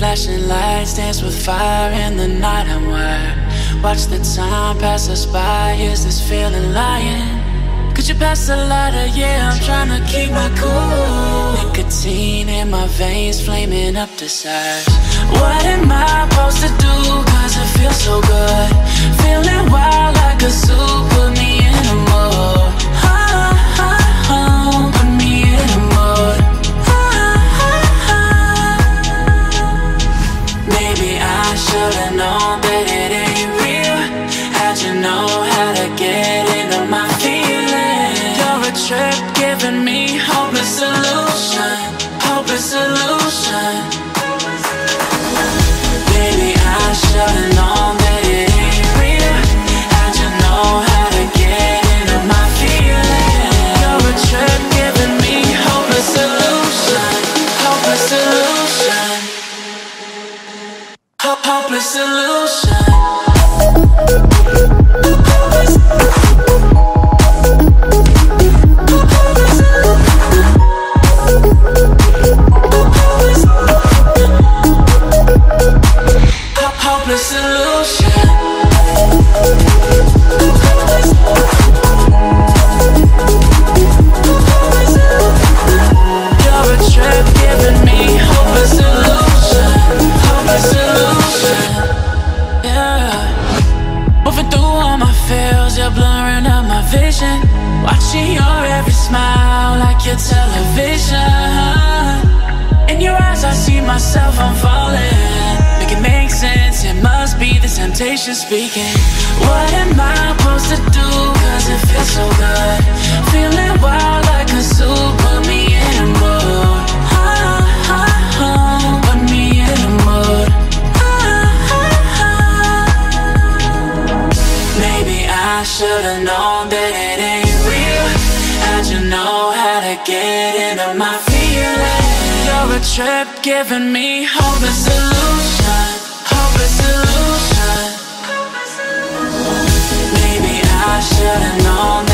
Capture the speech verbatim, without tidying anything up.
Flashing lights dance with fire in the night. I'm wired. Watch the time pass us by. Is this feeling lying? Could you pass the lighter? Yeah, I'm trying to keep my cool. Nicotine in my veins, flaming up the sides. What am I supposed to do? Cause it feels so good. Feeling wild like a zoo. Put me in a mood. Oh, oh, oh, put me in a mood. Oh, oh, oh. Maybe I should've known that it ain't real. How'd you know how to get into my feelings? You're a trip giving me hopeless solution. Hopeless solution. Baby, I should've known that it ain't real. How'd you know how to get into my feelings? You're a trip giving me hopeless solution. Hopeless solution. Ho- hopeless solution. Hopeless solution. You're a trip giving me hopeless solution. Hopeless solution. Yeah. Moving through all my feels, you're blurring out my vision. Watching your every smile like your television. In your eyes I see myself, I'm falling. Make it make sense, it must be the temptation speaking. What am I supposed to do? Cause it feels so good. Feeling wild like a zoo. Put me in a mood. Oh, oh, oh. Put me in a mood. Oh, oh, oh. Maybe I should've known that it ain't real. How'd you know how to get into my feelings? You're a trip giving me hopeless solution. Hopeless solution. Maybe I should've known that